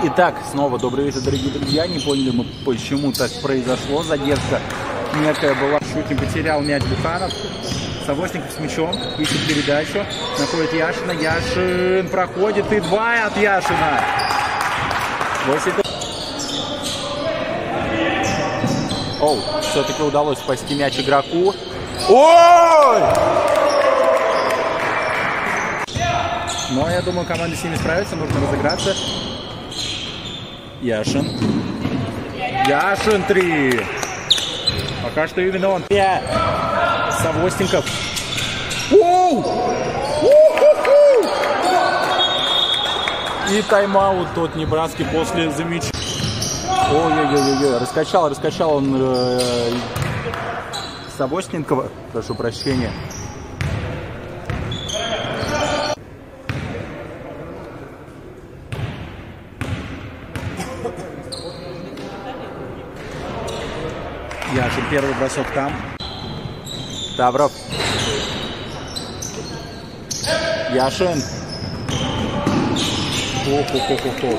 Итак, снова добрый вечер, дорогие друзья. Не поняли мы, почему так произошло. Задержка некая была. Чуть не потерял мяч Буханов. Савостников с мячом, ищет передачу. Находит Яшина. Яшин проходит. И 2 от Яшина. Оу, все-таки удалось спасти мяч игроку. Ой! Но я думаю, команда с ними справится. Нужно разыграться. Яшин. Яшин 3. Пока что именно он. Савостников. И тайм-аут тот Небраски после замечания. Ой-ой-ой-ой. Раскачал он Савостникова. Прошу прощения. Яшин, первый бросок там. Тавров. Яшин. Хо-хо-хо-хо-хо.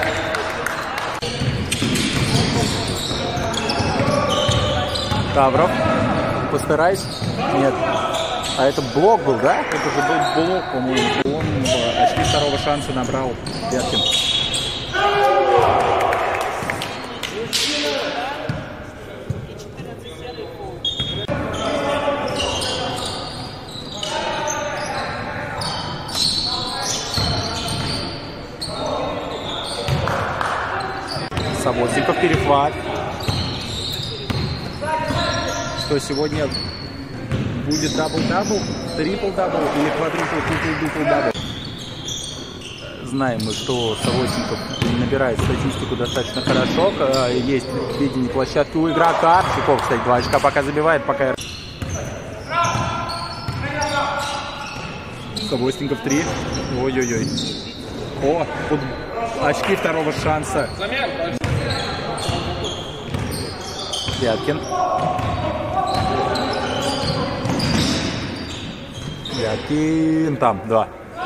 Тавров. Постарайся. Нет. А это блок был, да? Это же был блок, по-моему. Он очки второго шанса набрал. Вяткин. Савостников, перехват. Что сегодня будет дабл-дабл, трипл-дабл или квадрипл-дабл? Знаем мы, что Савостников набирает статистику достаточно хорошо. Есть видение площадки у игрока. Чуков, кстати, 2 очка пока забивает, пока... Савостников 3. Ой-ой-ой. О, тут очки второго шанса. Вяткин. Вяткин там, 2.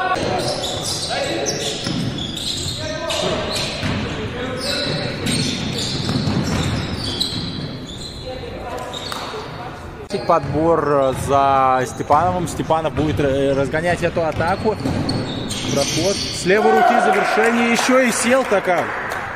Подбор за Степановым. Степанов будет разгонять эту атаку. Проход. С левой руки завершение. Еще и сел такая.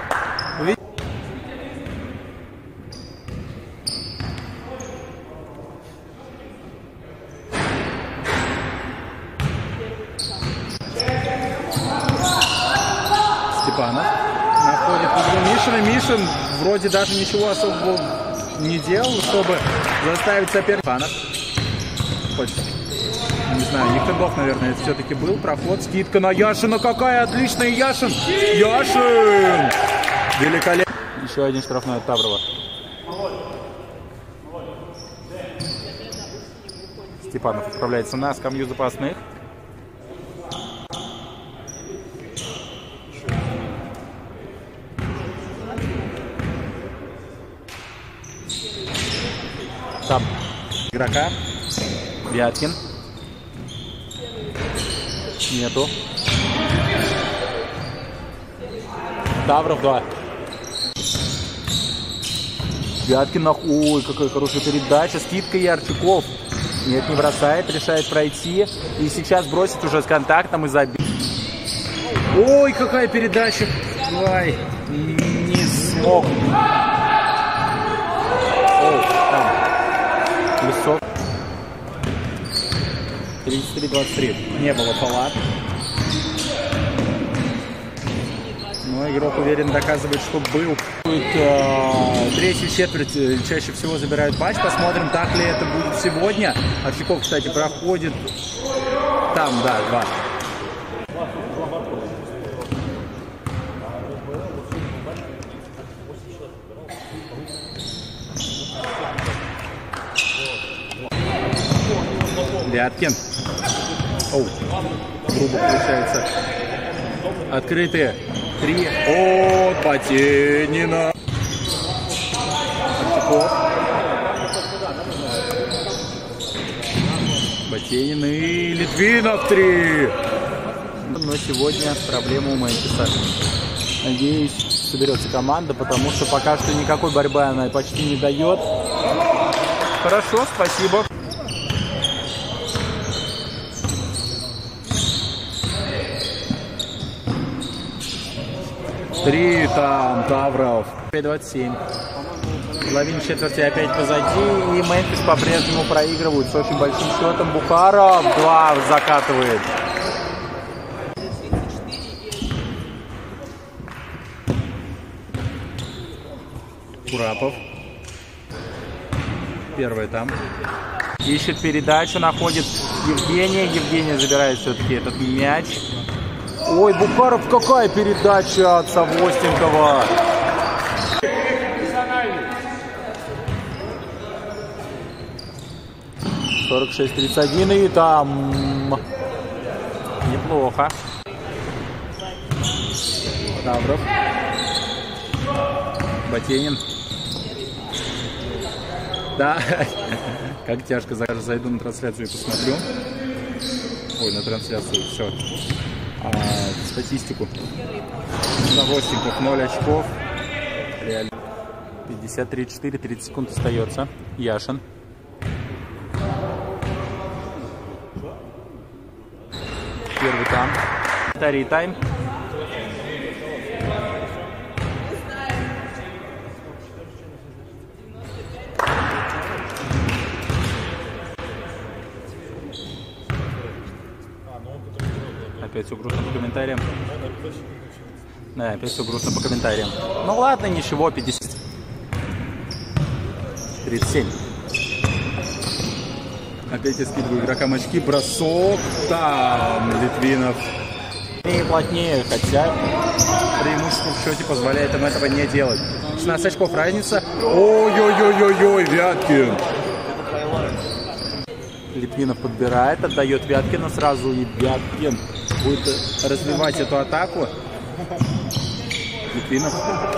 Степанов находит Мишина. Мишин вроде даже ничего особого не делал, чтобы заставить соперника. Степанов. Хоть, не знаю, Нихтендов, наверное, это все-таки был. Проход, скидка на Яшина. Какая отличная Яшин! Яшин! Великолепно. Еще один штрафной от Таврова. Степанов отправляется на скамью запасных. Там игрока. Вяткин. Нету. Тавров 2. Вяткин. Ой, какая хорошая передача. Скидка Ярчуков. Нет, не бросает. Решает пройти. И сейчас бросит уже с контактом и забить. Ой, какая передача. Ой, не смог. Ой, там. Лисов. 33-23. Не было фола. Но игрок уверенно доказывает, что был. Третью четверть чаще всего забирают матч. Посмотрим, так ли это будет сегодня. Арчаков, кстати, проходит. Там, да, 2. Вяткин. Оу, грубо получается. Открытые. 3 от Ботенина. Арчаков. Ботенин и Литвинов 3. Но сегодня проблема у Мэнчеса. Надеюсь, соберется команда, потому что пока что никакой борьбы она почти не дает. Хорошо, спасибо. Три там Тавров. 5-27. Половина четверти опять позади. И Мемфис по-прежнему проигрывают с очень большим счетом. Бухаров 2 закатывает. Курапов. Первый там. Ищет передачу, находит Евгения. Евгения забирает все-таки этот мяч. Ой, Бухаров, какая передача от Савостенкова. — 46-31, и там неплохо. Тавров. Ботенин. Да, как тяжко. Зайду на трансляцию и посмотрю. Ой, на трансляцию, все. Статистику. Савостенков 0 очков. Реально. 53-4, 30 секунд остается. Яшин. Первый там. Второй тайм. Опять все грустно по комментариям. Да, опять все грустно по комментариям. Ну ладно, ничего, 50. 37. Опять я скидываю игрокам очки. Бросок. Там Литвинов. И плотнее, хотя преимущество в счете позволяет им этого не делать. 16 очков разница. Ой-ой-ой-ой-ой, Вяткин. Литвинов подбирает, отдает Вяткину сразу, и Вяткин будет развивать эту атаку. Литвинов.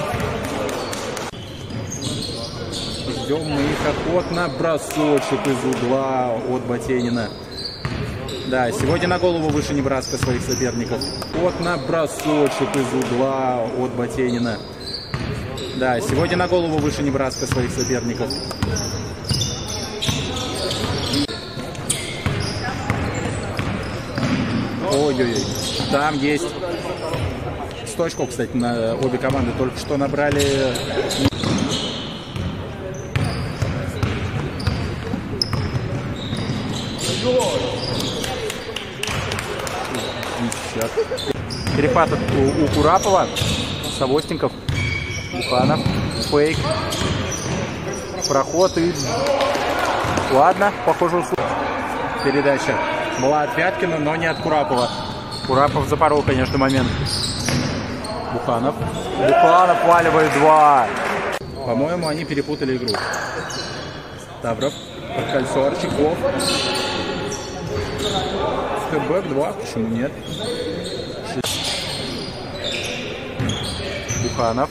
Ждем мы их охот на бросочек из угла от Ботенина. Да, сегодня на голову выше Небраска своих соперников. Вот на бросочек из угла от Ботенина. Да, сегодня на голову выше Небраска своих соперников. Ой-ой-ой. Там есть 100 очков, кстати, на обе команды только что набрали. Перепад у Курапова. Савостенков. Буханов. Фейк. Проход и... Ладно, похоже, передача была от Вяткина, но не от Курапова. Курапов запорол, конечно, момент. Буханов. Буханов валивает 2. По-моему, они перепутали игру. Тавров. Под кольцо Арчаков. Степбэк 2. Почему нет? Буханов.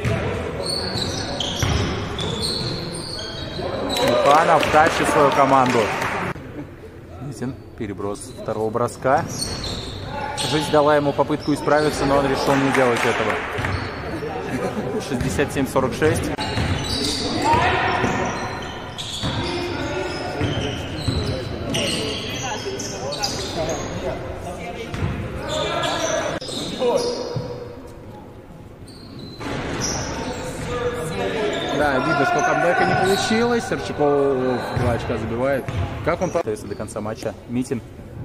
Буханов тащит свою команду. Переброс второго броска. Жизнь дала ему попытку исправиться, но он решил не делать этого. 67-46. Да, видно, что камбэка не получилось. Арчаков 2 очка забивает. Как он остается до конца матча? Митин.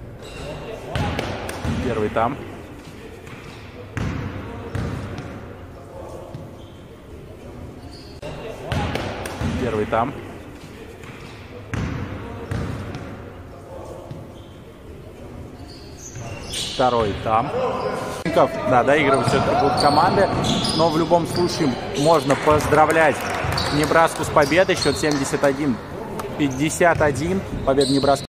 Первый там. Первый там. Второй там. Да, доигрывать все-таки будут команды. Но в любом случае можно поздравлять Небраску с победой. Счет 71-51. Победа Небраски.